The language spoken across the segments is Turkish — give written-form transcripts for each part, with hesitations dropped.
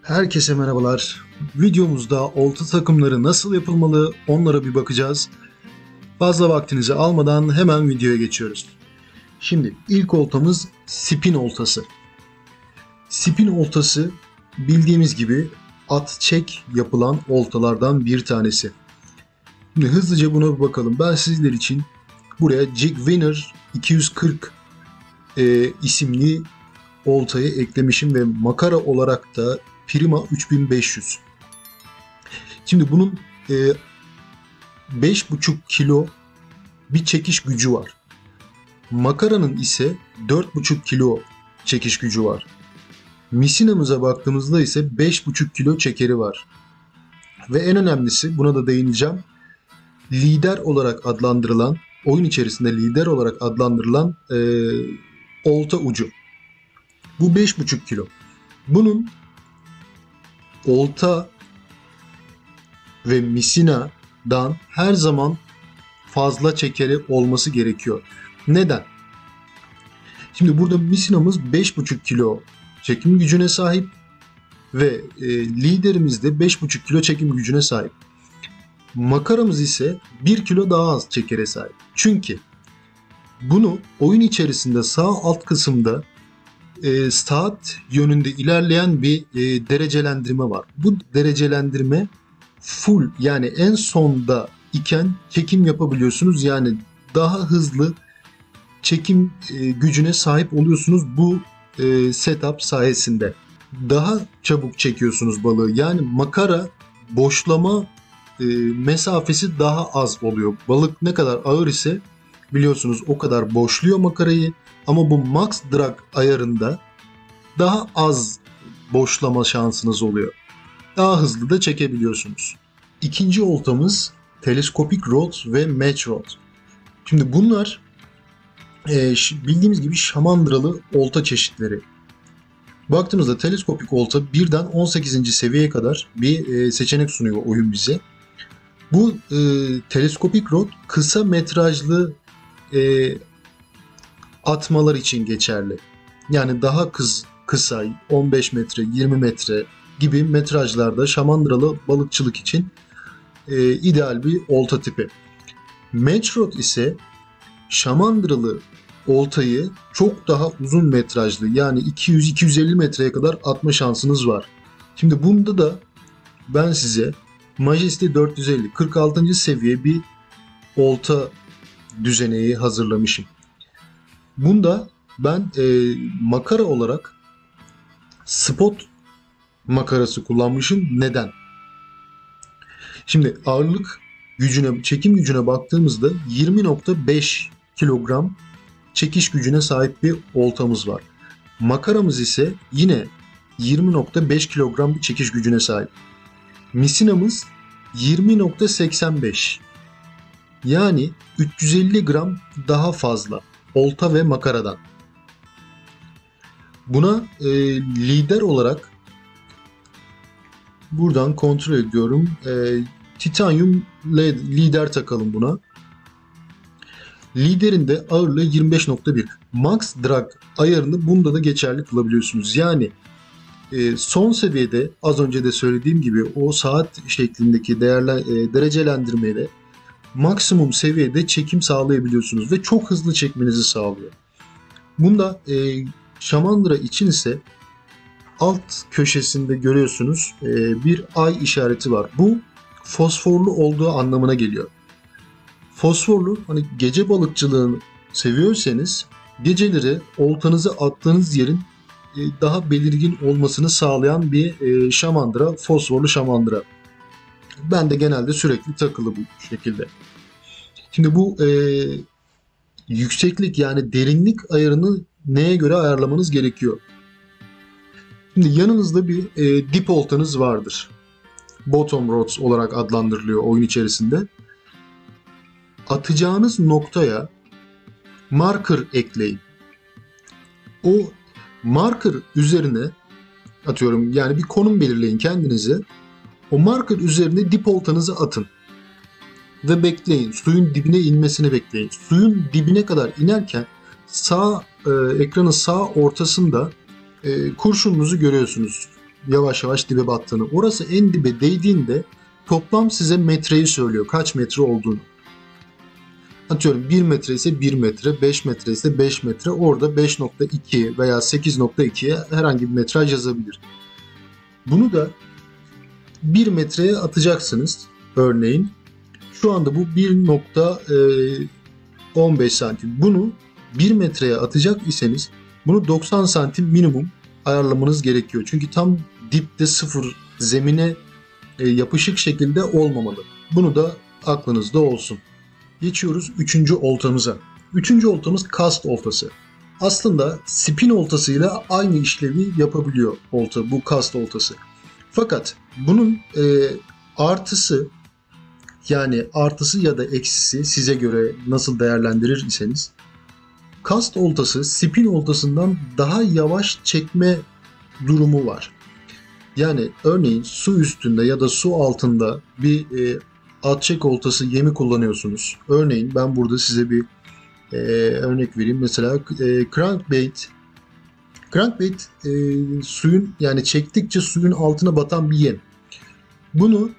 Herkese merhabalar. Videomuzda olta takımları nasıl yapılmalı onlara bir bakacağız. Fazla vaktinizi almadan hemen videoya geçiyoruz. Şimdi ilk oltamız spin oltası. Spin oltası bildiğimiz gibi at çek yapılan oltalardan bir tanesi. Şimdi hızlıca buna bir bakalım. Ben sizler için buraya Jig Winner 240 isimli oltayı eklemişim ve makara olarak da Prima 3500. Şimdi bunun 5,5 kilo bir çekiş gücü var. Makaranın ise 4,5 kilo çekiş gücü var. Misinamıza baktığımızda ise 5,5 kilo çekeri var. Ve en önemlisi, buna da değineceğim, lider olarak adlandırılan, oyun içerisinde lider olarak adlandırılan olta ucu. Bu 5,5 kilo. Bunun olta ve misinadan her zaman fazla çekeri olması gerekiyor. Neden? Şimdi burada misinamız 5,5 kilo çekim gücüne sahip ve liderimiz de 5,5 kilo çekim gücüne sahip. Makaramız ise 1 kilo daha az çekere sahip. Çünkü bunu oyun içerisinde sağ alt kısımda saat yönünde ilerleyen bir derecelendirme var. Bu derecelendirme full, yani en sonda iken çekim yapabiliyorsunuz. Yani daha hızlı çekim gücüne sahip oluyorsunuz bu setup sayesinde. Daha çabuk çekiyorsunuz balığı. Yani makara boşlama mesafesi daha az oluyor. Balık ne kadar ağır ise biliyorsunuz o kadar boşluyor makarayı. Ama bu max drag ayarında daha az boşlama şansınız oluyor. Daha hızlı da çekebiliyorsunuz. İkinci oltamız teleskopik rod ve match rod. Şimdi bunlar bildiğimiz gibi şamandıralı olta çeşitleri. Baktığımızda teleskopik olta birden 18. seviyeye kadar bir seçenek sunuyor oyun bize. Bu teleskopik rod kısa metrajlı atmalar için geçerli. Yani daha kısa 15 metre, 20 metre gibi metrajlarda şamandıralı balıkçılık için ideal bir olta tipi. Match rod ise şamandıralı oltayı çok daha uzun metrajlı, yani 200-250 metreye kadar atma şansınız var. Şimdi bunda da ben size Majesty 450 46. seviye bir olta düzeneği hazırlamışım. Bunda ben makara olarak spot makarası kullanmışım. Neden? Şimdi ağırlık gücüne, çekim gücüne baktığımızda 20,5 kilogram çekiş gücüne sahip bir oltamız var. Makaramız ise yine 20,5 kilogram bir çekiş gücüne sahip. Misinamız 20,85. Yani 350 gram daha fazla olta ve makaradan. Buna lider olarak buradan kontrol ediyorum. Titanium lider takalım buna. Liderin de ağırlığı 25,1. Max drag ayarını bunda da geçerli kılabiliyorsunuz. Yani son seviyede az önce de söylediğim gibi o saat şeklindeki derecelendirmeyle maksimum seviyede çekim sağlayabiliyorsunuz ve çok hızlı çekmenizi sağlıyor. Bunda şamandıra için ise alt köşesinde görüyorsunuz bir ay işareti var. Bu fosforlu olduğu anlamına geliyor. Fosforlu, hani gece balıkçılığını seviyorsanız geceleri oltanızı attığınız yerin daha belirgin olmasını sağlayan bir şamandıra, fosforlu şamandıra. Ben de genelde sürekli takılı bu şekilde. Şimdi bu yükseklik, yani derinlik ayarını neye göre ayarlamanız gerekiyor? Şimdi yanınızda bir dip oltanız vardır. Bottom rods olarak adlandırılıyor oyun içerisinde. Atacağınız noktaya marker ekleyin. O marker üzerine atıyorum, yani bir konum belirleyin kendinize. O marker üzerine dip oltanızı atın. Ve bekleyin. Suyun dibine inmesini bekleyin. Suyun dibine kadar inerken ekranın sağ ortasında kurşununuzu görüyorsunuz. yavaş yavaş dibe battığını. Orası en dibe değdiğinde toplam size metreyi söylüyor. Kaç metre olduğunu. Atıyorum 1 metre ise 1 metre, 5 metre ise 5 metre. Orada 5.2 veya 8.2'ye herhangi bir metraj yazabilir. Bunu da 1 metreye atacaksınız örneğin. Şu anda bu 1.15 santim. Bunu 1 metreye atacak iseniz bunu 90 santim minimum ayarlamanız gerekiyor. Çünkü tam dipte sıfır zemine yapışık şekilde olmamalı. Bunu da aklınızda olsun. Geçiyoruz 3. oltamıza. 3. oltamız kast oltası. Aslında spin oltasıyla aynı işlevi yapabiliyor olta, bu kast oltası. Fakat bunun artısı, yani artısı ya da eksisi size göre nasıl değerlendirir iseniz, kast oltası spin oltasından daha yavaş çekme durumu var. Yani örneğin su üstünde ya da su altında bir at çek oltası yemi kullanıyorsunuz. Örneğin ben burada size bir örnek vereyim. Mesela crankbait. Crankbait suyun, yani çektikçe suyun altına batan bir yem. Bunu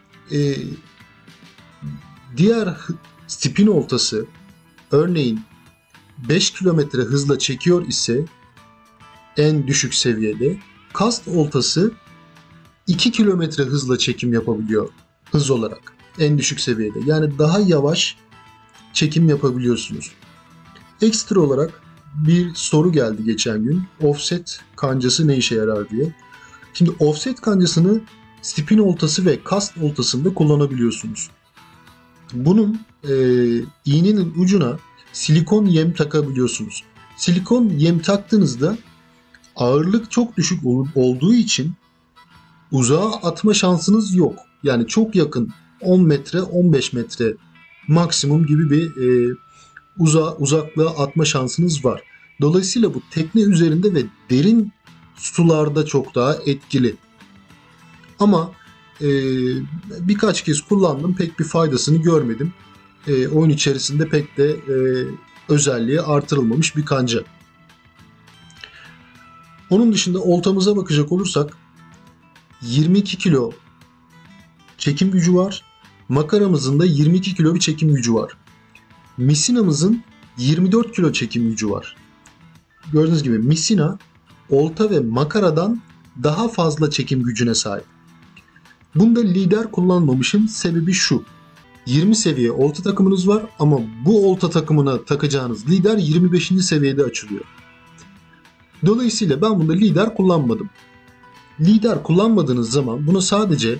diğer spin oltası örneğin 5 kilometre hızla çekiyor ise en düşük seviyede, kast oltası 2 kilometre hızla çekim yapabiliyor hız olarak en düşük seviyede. Yani daha yavaş çekim yapabiliyorsunuz. Ekstra olarak bir soru geldi geçen gün. Offset kancası ne işe yarar diye. Şimdi offset kancasını spin oltası ve kast oltasında kullanabiliyorsunuz. Bunun iğnenin ucuna silikon yem takabiliyorsunuz. Silikon yem taktığınızda ağırlık çok düşük olduğu için uzağa atma şansınız yok. Yani çok yakın 10 metre 15 metre maksimum gibi bir uzaklığa atma şansınız var. Dolayısıyla bu tekne üzerinde ve derin sularda çok daha etkili. Ama birkaç kez kullandım, pek bir faydasını görmedim. Oyun içerisinde pek de özelliği artırılmamış bir kanca. Onun dışında oltamıza bakacak olursak 22 kilo çekim gücü var. Makaramızın da 22 kilo bir çekim gücü var. Misinamızın 24 kilo çekim gücü var. Gördüğünüz gibi misina olta ve makaradan daha fazla çekim gücüne sahip. Bunda lider kullanmamışım, sebebi şu. 20 seviye olta takımınız var ama bu olta takımına takacağınız lider 25. seviyede açılıyor. Dolayısıyla ben bunda lider kullanmadım. Lider kullanmadığınız zaman bunu sadece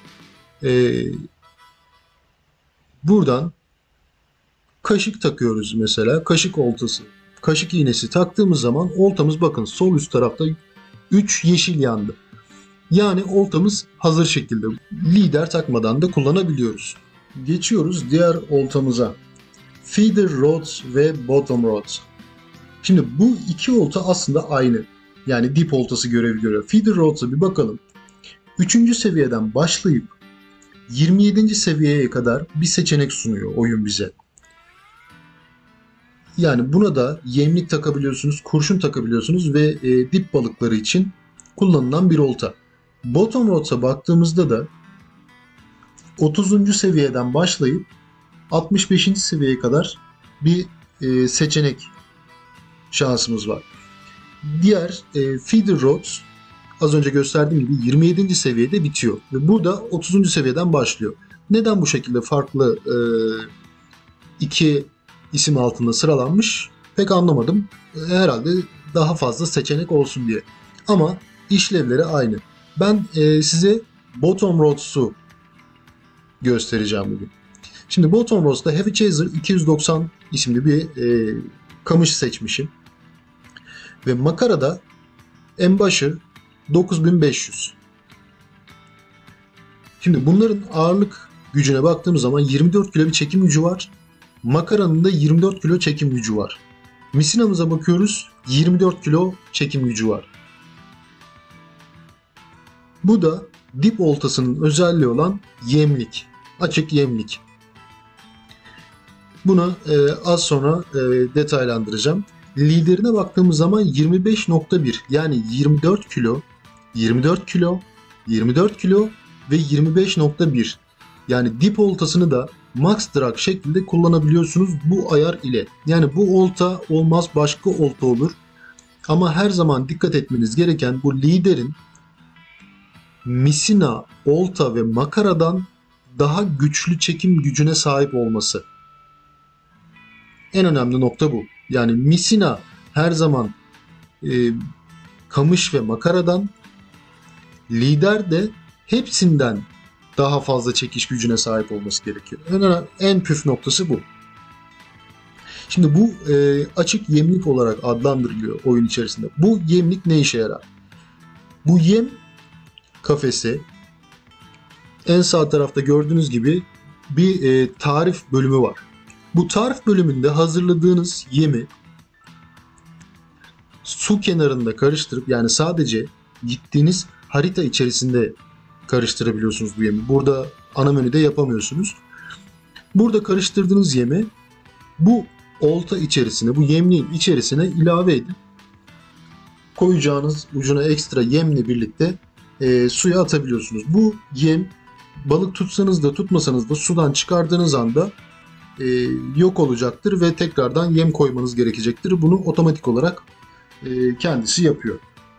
buradan kaşık takıyoruz mesela. Kaşık oltası. Kaşık iğnesi taktığımız zaman oltamız, bakın sol üst tarafta 3 yeşil yandı. Yani oltamız hazır şekilde. Lider takmadan da kullanabiliyoruz. Geçiyoruz diğer oltamıza. Feeder rods ve bottom rods. Şimdi bu iki olta aslında aynı. Yani dip oltası görevi görüyor. Feeder rods'a bir bakalım. 3. seviyeden başlayıp 27. seviyeye kadar bir seçenek sunuyor oyun bize. Yani buna da yemlik takabiliyorsunuz, kurşun takabiliyorsunuz ve dip balıkları için kullanılan bir olta. Bottom rods'a baktığımızda da 30. seviyeden başlayıp 65. seviyeye kadar bir seçenek şansımız var. Diğer feeder rods az önce gösterdiğim gibi 27. seviyede bitiyor ve burada 30. seviyeden başlıyor. Neden bu şekilde farklı iki isim altında sıralanmış pek anlamadım. Herhalde daha fazla seçenek olsun diye. Ama işlevleri aynı. Ben size bottom rods'u göstereceğim bugün. Şimdi bottom rods'ta Heavy Chaser 290 isimli bir kamış seçmişim. Ve makarada Embasher 9500. Şimdi bunların ağırlık gücüne baktığımız zaman 24 kilo bir çekim gücü var. Makaranın da 24 kilo çekim gücü var. Misinamıza bakıyoruz, 24 kilo çekim gücü var. Bu da dip oltasının özelliği olan yemlik. Açık yemlik. Bunu az sonra detaylandıracağım. Liderine baktığımız zaman 25.1, yani 24 kilo 24 kilo, 24 kilo ve 25.1. Yani dip oltasını da max drag şeklinde kullanabiliyorsunuz bu ayar ile. Yani bu olta olmaz, başka olta olur. Ama her zaman dikkat etmeniz gereken bu liderin misina, olta ve makaradan daha güçlü çekim gücüne sahip olması. En önemli nokta bu. Yani misina her zaman kamış ve makaradan, lider de hepsinden daha fazla çekiş gücüne sahip olması gerekiyor. En püf noktası bu. Şimdi bu açık yemlik olarak adlandırılıyor oyun içerisinde. Bu yemlik ne işe yarar? Bu yem kafesi en sağ tarafta gördüğünüz gibi bir tarif bölümü var. Bu tarif bölümünde hazırladığınız yemi su kenarında karıştırıp, yani sadece gittiğiniz harita içerisinde karıştırabiliyorsunuz bu yemi. Burada ana menüde yapamıyorsunuz. Burada karıştırdığınız yemi bu olta içerisine, bu yemliğin içerisine ilave edip koyacağınız ucuna ekstra yemle birlikte suya atabiliyorsunuz. Bu yem balık tutsanız da tutmasanız da sudan çıkardığınız anda yok olacaktır ve tekrardan yem koymanız gerekecektir. Bunu otomatik olarak kendisi yapıyor.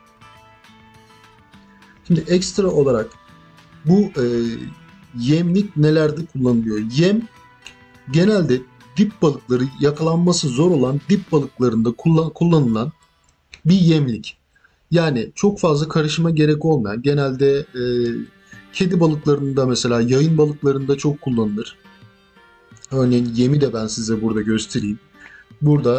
Şimdi ekstra olarak bu yemlik nelerde kullanılıyor? Yem genelde dip balıkları, yakalanması zor olan dip balıklarında kullanılan bir yemlik. Yani çok fazla karışıma gerek olmayan, genelde kedi balıklarında, mesela yayın balıklarında çok kullanılır. Örneğin yemi de ben size burada göstereyim. Burada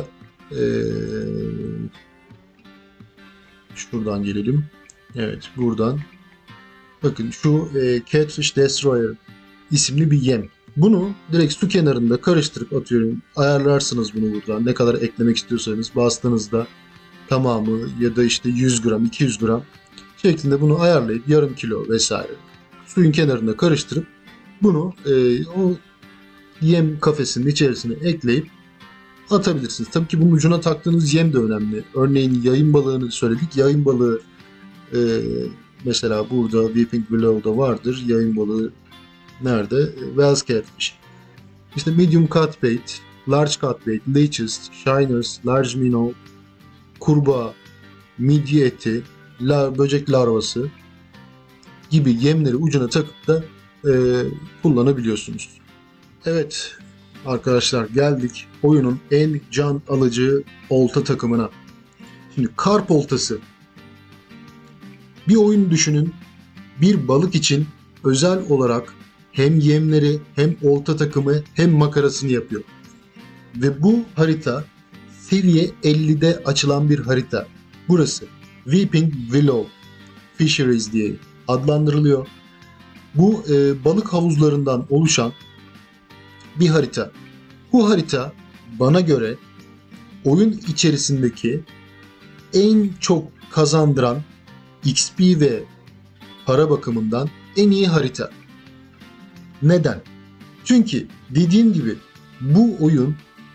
şuradan gelelim. Evet, buradan. Bakın şu Catfish Destroyer isimli bir yem. Bunu direkt su kenarında karıştırıp atıyorum. Ayarlarsınız bunu buradan. Ne kadar eklemek istiyorsanız bastığınızda tamamı ya da işte 100 gram, 200 gram şeklinde bunu ayarlayıp yarım kilo vesaire suyun kenarında karıştırıp bunu o yem kafesinin içerisine ekleyip atabilirsiniz. Tabii ki bunun ucuna taktığınız yem de önemli. Örneğin yayın balığını söyledik. Yayın balığı mesela burada Weeping Willow'da vardır. Yayın balığı nerede? Wels Catfish. İşte medium cut bait, large cut bait, leeches, shiners, large minnow, kurbağa, midye eti, böcek larvası gibi yemleri ucuna takıp da kullanabiliyorsunuz. Evet arkadaşlar, geldik oyunun en can alıcı olta takımına. Şimdi karp oltası. Bir oyun düşünün. Bir balık için özel olarak hem yemleri, hem olta takımı, hem makarasını yapıyor. Ve bu harita seviye 50'de açılan bir harita. Burası Weeping Willow Fisheries diye adlandırılıyor. Bu balık havuzlarından oluşan bir harita. Bu harita bana göre oyun içerisindeki en çok kazandıran XP ve para bakımından en iyi harita. Neden? Çünkü dediğim gibi bu oyun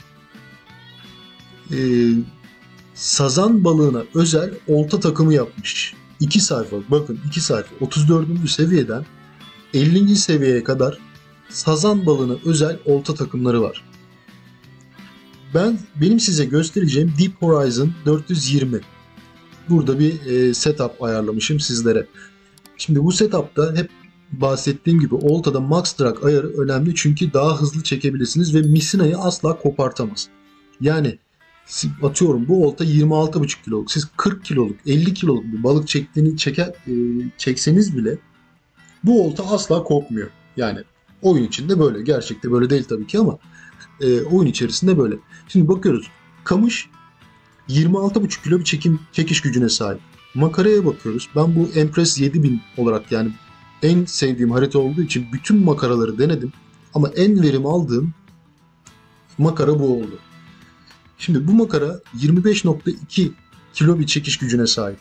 sazan balığına özel olta takımı yapmış. 2 sayfa, bakın 2 sayfa, 34. seviyeden 50. seviyeye kadar sazan balığına özel olta takımları var. Benim size göstereceğim Deep Horizon 420. Burada bir setup ayarlamışım sizlere. Şimdi bu setupta hep bahsettiğim gibi oltada max drag ayarı önemli, çünkü daha hızlı çekebilirsiniz ve misinayı asla kopartamaz. Yani atıyorum bu olta 26,5 kiloluk. Siz 40 kiloluk, 50 kiloluk bir balık çekseniz bile bu olta asla kopmuyor. Yani oyun içinde böyle. Gerçekte böyle değil tabii ki ama oyun içerisinde böyle. Şimdi bakıyoruz. Kamış 26,5 kilo bir çekiş gücüne sahip. Makaraya bakıyoruz. Ben bu Empress 7000 olarak, yani en sevdiğim harita olduğu için bütün makaraları denedim. Ama en verim aldığım makara bu oldu. Şimdi bu makara 25,2 kilo bir çekiş gücüne sahip.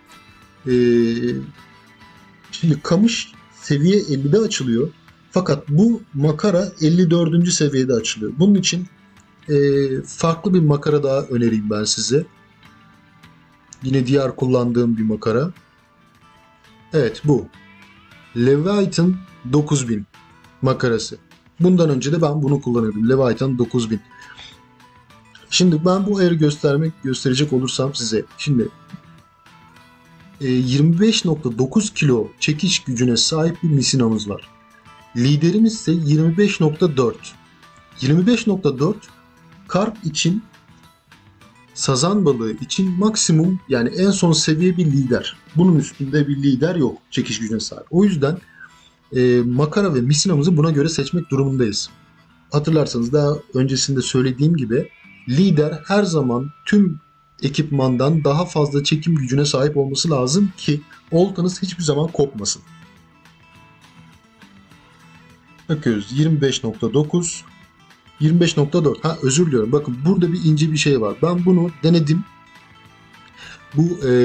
Şimdi kamış seviye 50'de açılıyor. Fakat bu makara 54. seviyede açılıyor. Bunun için farklı bir makara daha önereyim ben size. Yine diğer kullandığım bir makara. Evet, bu. Leviathan 9000 makarası. Bundan önce de ben bunu kullanıyordum. Leviathan 9000. Şimdi ben bu ayarı gösterecek olursam size. Şimdi 25.9 kilo çekiş gücüne sahip bir misinamız var. Liderimiz ise 25.4. 25.4 karp için, sazan balığı için maksimum, yani en son seviye bir lider. Bunun üstünde bir lider yok çekiş gücüne sahip. O yüzden makara ve misinamızı buna göre seçmek durumundayız. Hatırlarsanız daha öncesinde söylediğim gibi lider her zaman tüm ekipmandan daha fazla çekim gücüne sahip olması lazım ki oltanız hiçbir zaman kopmasın. Bakıyoruz 25.9, 25.4. Ha, özür diliyorum. Bakın burada bir ince bir şey var. Ben bunu denedim. Bu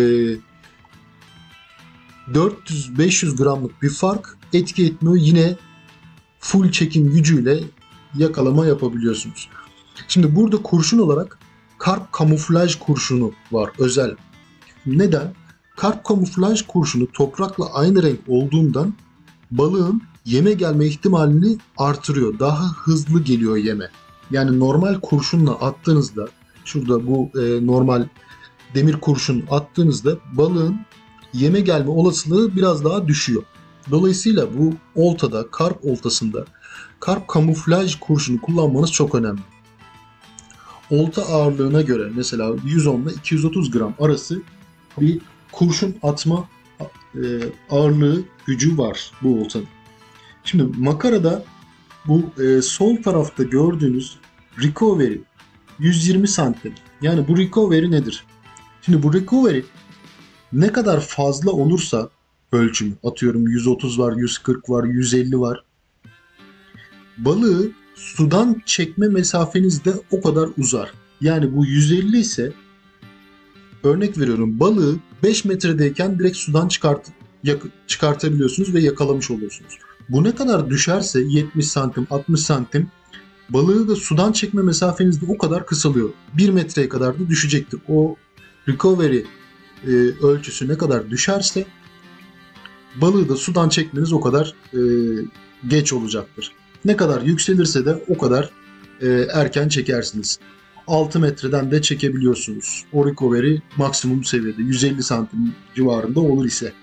400-500 gramlık bir fark etki etmiyor. Yine full çekim gücüyle yakalama yapabiliyorsunuz. Şimdi burada kurşun olarak karp kamuflaj kurşunu var, özel. Neden? Karp kamuflaj kurşunu toprakla aynı renk olduğundan balığın yeme gelme ihtimalini artırıyor. Daha hızlı geliyor yeme. Yani normal kurşunla attığınızda, şurada bu normal demir kurşun attığınızda balığın yeme gelme olasılığı biraz daha düşüyor. Dolayısıyla bu oltada, karp oltasında karp kamuflaj kurşunu kullanmanız çok önemli. Olta ağırlığına göre mesela 110 ile 230 gram arası bir kurşun atma ağırlığı gücü var bu oltanın. Şimdi makarada bu sol tarafta gördüğünüz recovery 120 santim. Yani bu recovery nedir? Şimdi bu recovery ne kadar fazla olursa ölçümü, atıyorum 130 var, 140 var, 150 var. Balığı sudan çekme mesafeniz de o kadar uzar. Yani bu 150 ise, örnek veriyorum, balığı 5 metredeyken direkt sudan çıkartabiliyorsunuz ve yakalamış oluyorsunuz. Bu ne kadar düşerse 70 santim, 60 santim, balığı da sudan çekme mesafeniz de o kadar kısalıyor. 1 metreye kadar da düşecektir. O recovery ölçüsü ne kadar düşerse balığı da sudan çekmeniz o kadar geç olacaktır. Ne kadar yükselirse de o kadar erken çekersiniz. 6 metreden de çekebiliyorsunuz. O recovery maksimum seviyede 150 santim civarında olur ise.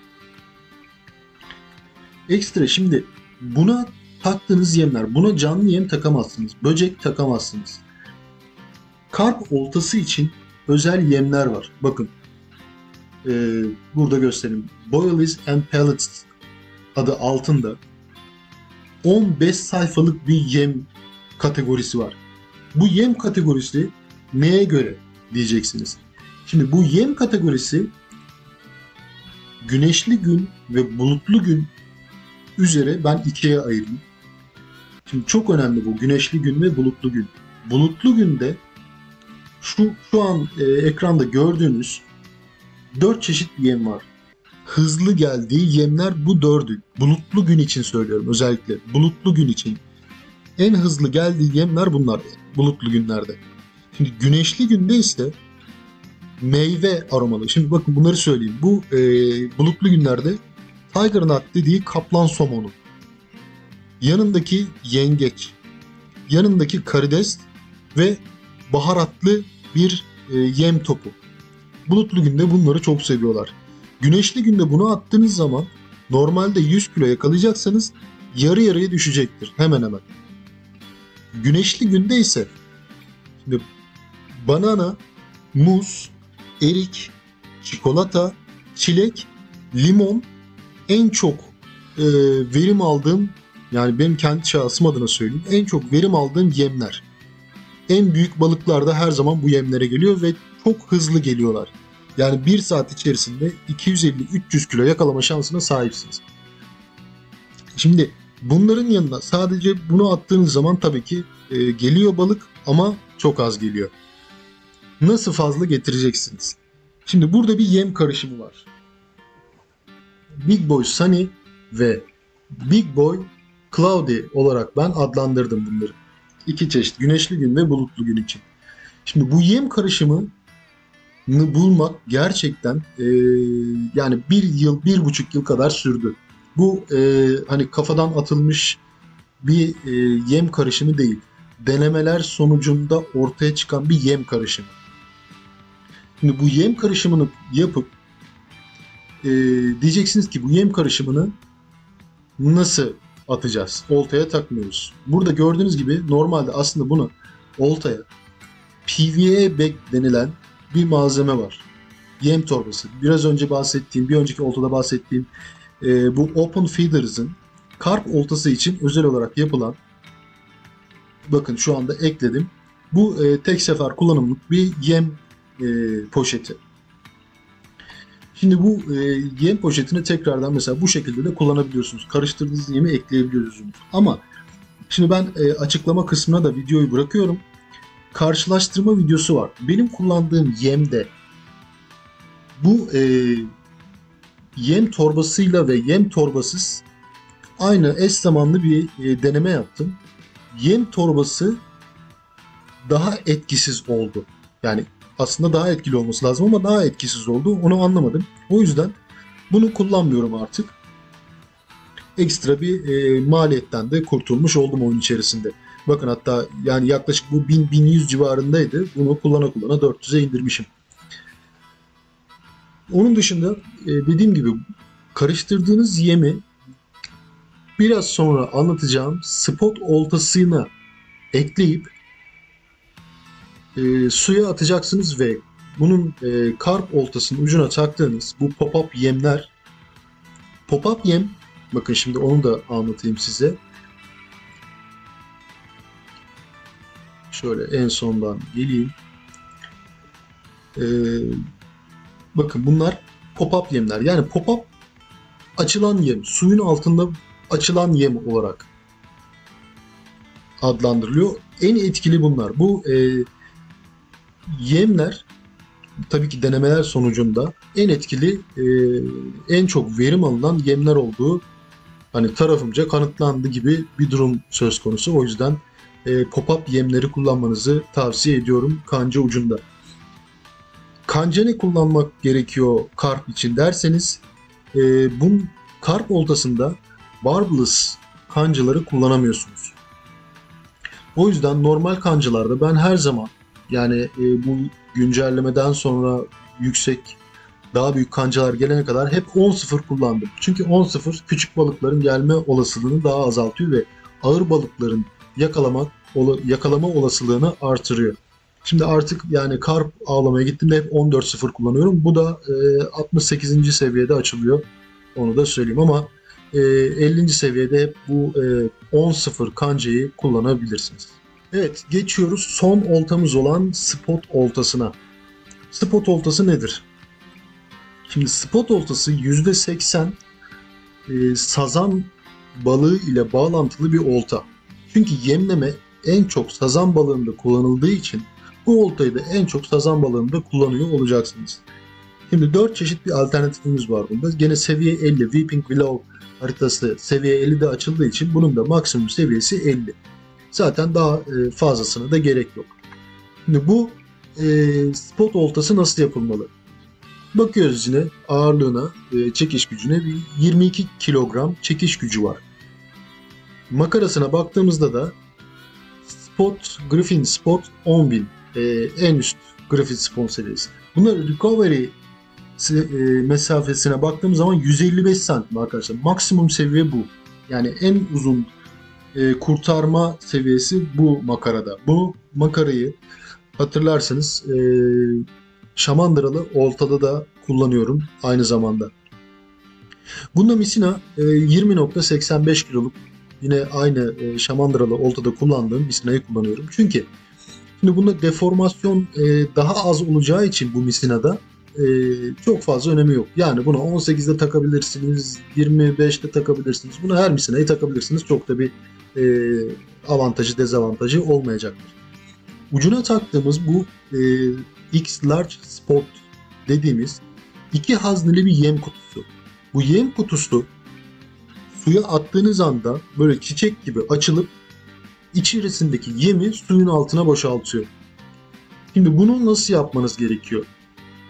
Ekstra şimdi buna taktığınız yemler, buna canlı yem takamazsınız. Böcek takamazsınız. Karp oltası için özel yemler var. Bakın burada göstereyim. Boilies and Pellets adı altında 15 sayfalık bir yem kategorisi var. Bu yem kategorisi neye göre diyeceksiniz. Şimdi bu yem kategorisi güneşli gün ve bulutlu gün üzere ben ikiye ayırdım. Şimdi çok önemli bu güneşli gün ve bulutlu gün. Bulutlu günde şu an ekranda gördüğünüz 4 çeşit yem var. Hızlı geldiği yemler bu 4'ü. Bulutlu gün için söylüyorum özellikle. Bulutlu gün için. En hızlı geldiği yemler bunlar bulutlu günlerde. Şimdi güneşli günde ise meyve aromalı. Şimdi bakın bunları söyleyeyim. Bu bulutlu günlerde Tiger Nut dediği kaplan somonu. Yanındaki yengeç. Yanındaki karides ve baharatlı bir yem topu. Bulutlu günde bunları çok seviyorlar. Güneşli günde bunu attığınız zaman normalde 100 kilo yakalayacaksanız yarı yarıya düşecektir. Hemen hemen. Güneşli günde ise şimdi banana, muz, erik, çikolata, çilek, limon en çok verim aldığım, yani benim kendi şahsım adına söyleyeyim, en çok verim aldığım yemler. En büyük balıklar da her zaman bu yemlere geliyor ve çok hızlı geliyorlar. Yani 1 saat içerisinde 250-300 kilo yakalama şansına sahipsiniz. Şimdi bunların yanına sadece bunu attığınız zaman tabii ki geliyor balık ama çok az geliyor. Nasıl fazla getireceksiniz? Şimdi burada bir yem karışımı var. Big Boy Sunny ve Big Boy Cloudy olarak ben adlandırdım bunları. 2 çeşit güneşli gün ve bulutlu gün için. Şimdi bu yem karışımı bulmak gerçekten yani bir yıl, 1,5 yıl kadar sürdü. Bu hani kafadan atılmış bir yem karışımı değil. Denemeler sonucunda ortaya çıkan bir yem karışımı. Şimdi bu yem karışımını yapıp diyeceksiniz ki bu yem karışımını nasıl atacağız? Oltaya takmıyoruz. Burada gördüğünüz gibi normalde aslında bunu oltaya PVA bag denilen bir malzeme var. Yem torbası. Biraz önce bahsettiğim, bir önceki oltada bahsettiğim bu Open Feeders'ın karp oltası için özel olarak yapılan, bakın şu anda ekledim. Bu tek sefer kullanımlık bir yem poşeti. Şimdi bu yem poşetini tekrardan mesela bu şekilde de kullanabiliyorsunuz. Karıştırdığınız yemi ekleyebiliyorsunuz. Ama şimdi ben açıklama kısmına da videoyu bırakıyorum. Karşılaştırma videosu var. Benim kullandığım yemde bu yem torbasıyla ve yem torbasız aynı eş zamanlı bir deneme yaptım. Yem torbası daha etkisiz oldu. Yani aslında daha etkili olması lazım ama daha etkisiz oldu. Onu anlamadım. O yüzden bunu kullanmıyorum artık. Ekstra bir maliyetten de kurtulmuş oldum oyun içerisinde. Bakın hatta yani yaklaşık bu 1000-1100 civarındaydı. Bunu kullana kullana 400'e indirmişim. Onun dışında dediğim gibi karıştırdığınız yemi biraz sonra anlatacağım spot oltasına ekleyip suya atacaksınız ve bunun karp oltasının ucuna taktığınız bu pop-up yemler, pop-up yem, bakın şimdi onu da anlatayım size. Şöyle en sondan geleyim. Bakın bunlar pop-up yemler. Yani pop-up açılan yem, suyun altında açılan yem olarak adlandırılıyor. En etkili bunlar. Bu yemler tabii ki denemeler sonucunda en etkili, en çok verim alınan yemler olduğu hani tarafımca kanıtlandı gibi bir durum söz konusu. O yüzden pop-up yemleri kullanmanızı tavsiye ediyorum kanca ucunda. Kanca ne kullanmak gerekiyor karp için derseniz, bu karp oltasında barbless kancaları kullanamıyorsunuz. O yüzden normal kancalarda ben her zaman yani bu güncellemeden sonra yüksek, daha büyük kancalar gelene kadar hep 10-0 kullandım. Çünkü 10-0 küçük balıkların gelme olasılığını daha azaltıyor ve ağır balıkların yakalama olasılığını artırıyor. Şimdi artık yani karp avlamaya gittiğimde hep 14-0 kullanıyorum. Bu da 68. seviyede açılıyor. Onu da söyleyeyim ama 50. seviyede hep bu 10-0 kancayı kullanabilirsiniz. Evet, geçiyoruz son oltamız olan spot oltasına. Spot oltası nedir? Şimdi spot oltası %80 sazan balığı ile bağlantılı bir olta. Çünkü yemleme en çok sazan balığında kullanıldığı için bu oltayı da en çok sazan balığında kullanıyor olacaksınız. Şimdi 4 çeşit bir alternatifimiz var bunda. Gene seviye 50, Weeping Willow haritası seviye 50'de açıldığı için bunun da maksimum seviyesi 50. Zaten daha fazlasına da gerek yok. Şimdi bu spot oltası nasıl yapılmalı? Bakıyoruz yine ağırlığına, çekiş gücüne, bir 22 kilogram çekiş gücü var. Makarasına baktığımızda da Griffin Spot 10.000 en üst Griffin Spot seviyesi. Bunlar recovery mesafesine baktığımız zaman 155 santim arkadaşlar. Maksimum seviye bu. Yani en uzun kurtarma seviyesi bu makarada. Bu makarayı hatırlarsanız şamandıralı oltada da kullanıyorum aynı zamanda. Bunda misina 20.85 kiloluk, yine aynı şamandıralı oltada kullandığım misinayı kullanıyorum. Çünkü şimdi bunda deformasyon daha az olacağı için bu misinada çok fazla önemi yok. Yani bunu 18'de takabilirsiniz, 25'te takabilirsiniz. Buna her misinayı takabilirsiniz. Çok da bir avantajı dezavantajı olmayacaktır. Ucuna taktığımız bu X Large Spot dediğimiz 2 hazneli bir yem kutusu. Bu yem kutusu suya attığınız anda böyle çiçek gibi açılıp içerisindeki yemi suyun altına boşaltıyor. Şimdi bunu nasıl yapmanız gerekiyor?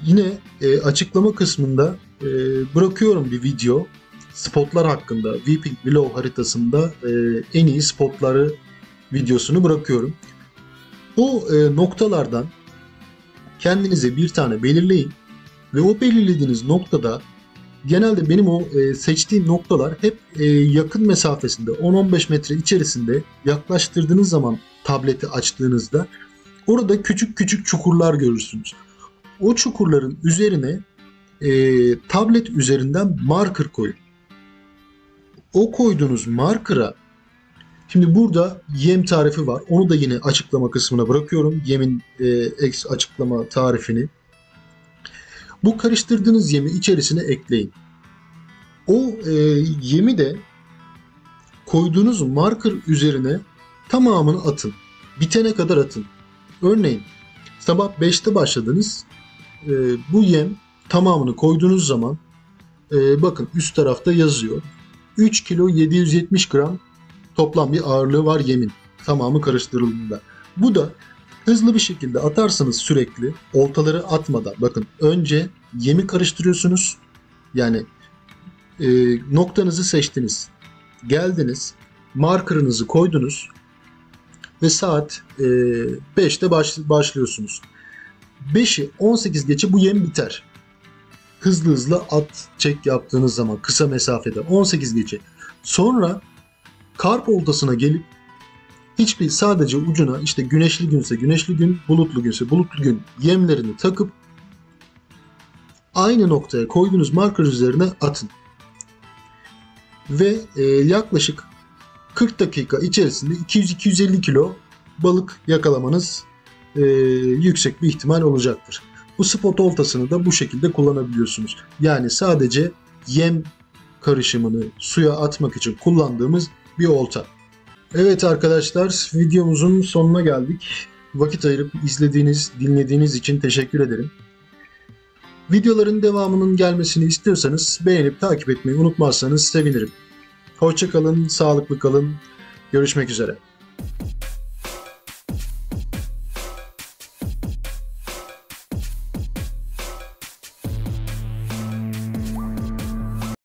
Yine açıklama kısmında bırakıyorum bir video. Spotlar hakkında Weeping Willow haritasında en iyi spotları videosunu bırakıyorum. O noktalardan kendinize bir tane belirleyin ve o belirlediğiniz noktada genelde benim o seçtiğim noktalar hep yakın mesafesinde 10-15 metre içerisinde yaklaştırdığınız zaman tableti açtığınızda orada küçük küçük çukurlar görürsünüz. O çukurların üzerine tablet üzerinden marker koyun. O koyduğunuz marker'a şimdi burada yem tarifi var. Onu da yine açıklama kısmına bırakıyorum. Yemin açıklama tarifini. Bu karıştırdığınız yemi içerisine ekleyin. O yemi de koyduğunuz marker üzerine tamamını atın. Bitene kadar atın. Örneğin sabah 5'te başladınız. Bu yem tamamını koyduğunuz zaman bakın üst tarafta yazıyor. 3 kilo 770 gram toplam bir ağırlığı var yemin. Tamamı karıştırıldığında. Bu da hızlı bir şekilde atarsanız sürekli oltaları atmadan bakın önce yemi karıştırıyorsunuz. Yani noktanızı seçtiniz. Geldiniz. Markerınızı koydunuz. Ve saat 5'te başlıyorsunuz. 5'i 18 geçe bu yem biter. Hızlı hızlı at çek yaptığınız zaman kısa mesafede 18 geçe. Sonra karp oltasına gelip sadece ucuna işte güneşli günse güneşli gün, bulutlu günse bulutlu gün yemlerini takıp aynı noktaya koyduğunuz marker üzerine atın. Ve yaklaşık 40 dakika içerisinde 200-250 kilo balık yakalamanız yüksek bir ihtimal olacaktır. Bu spot oltasını da bu şekilde kullanabiliyorsunuz. Yani sadece yem karışımını suya atmak için kullandığımız bir olta. Evet arkadaşlar, videomuzun sonuna geldik. Vakit ayırıp izlediğiniz, dinlediğiniz için teşekkür ederim. Videoların devamının gelmesini istiyorsanız beğenip takip etmeyi unutmazsanız sevinirim. Hoşça kalın, sağlıklı kalın. Görüşmek üzere.